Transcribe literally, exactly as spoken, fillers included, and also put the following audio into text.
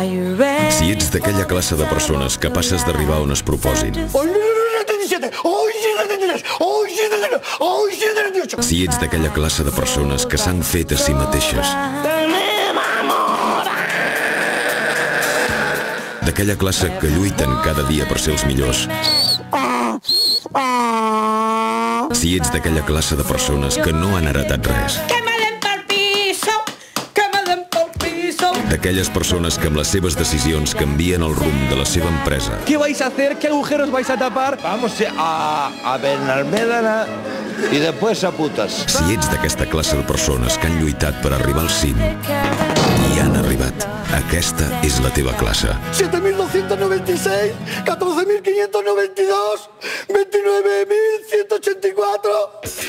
Si ets d'aquella classe de persones capaces d'arribar on es proposin, si ets d'aquella classe de persones que s'han fet a si mateixes, d'aquella classe que lluiten cada dia per ser els millors, si ets d'aquella classe de persones que no han heretat res, d'aquelles persones que amb les seves decisions canvien el rumb de la seva empresa. ¿Qué vais a hacer? ¿Qué agujeros vais a tapar? Vamos a, a Benalmádena y después a Putas. Si ets d'aquesta classe de persones que han lluitat per arribar al cim i han arribat, aquesta és la teva classe. siete mil doscientos noventa y seis, catorce mil quinientos noventa y dos, veintinueve mil ciento ochenta y cuatro